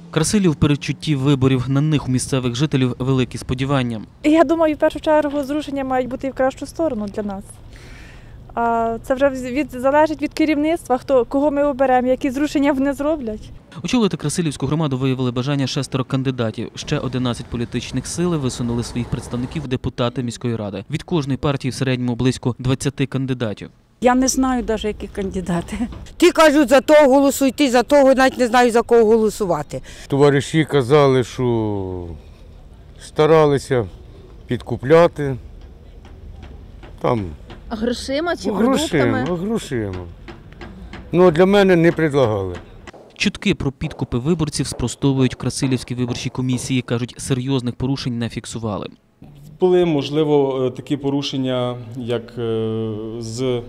Красилів в передчутті виборів. На них у місцевих жителів великі сподівання. Я думаю, в першу чергу зрушення мають бути і в кращу сторону для нас. А це вже залежить від керівництва, кого ми оберемо, які зрушення вони зроблять. Очолити Красилівську громаду виявили бажання 6 кандидатів. Ще 11 політичних сил висунули своїх представників в депутати міської ради. Від кожної партії в середньому близько 20 кандидатів. Я не знаю навіть, які кандидати. Ті кажуть, за того голосуй, ти за того, навіть не знаю, за кого голосувати. Товариші казали, що старалися підкупляти. Там А грошима чи продуктами? Грошима. Ну, для мене не предлагали. Чутки про підкупи виборців спростовують в Красилівській виборчій комісії. Кажуть, серйозних порушень не фіксували. Були, можливо, такі порушення, як з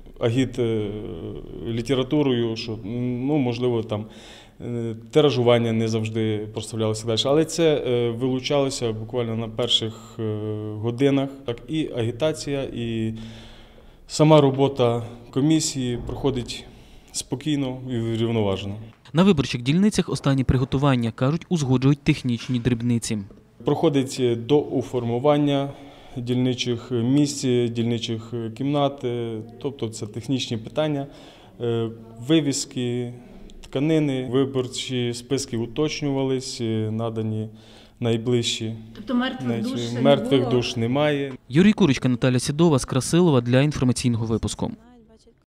агіт-літературою, що, можливо, там тиражування не завжди проставлялося далі. Але це вилучалося буквально на перших годинах. Так, і агітація, і сама робота комісії проходить спокійно і врівноважено. На виборчих дільницях останні приготування, кажуть, узгоджують технічні дрібниці. Проходить доуформування дільничих місць, дільничих кімнат, тобто це технічні питання, вивіски, тканини, виборчі списки уточнювались, надані найближчі. Тобто мертвих душ немає. Юрій Курочка, Наталя Сідова з Красилова для інформаційного випуску.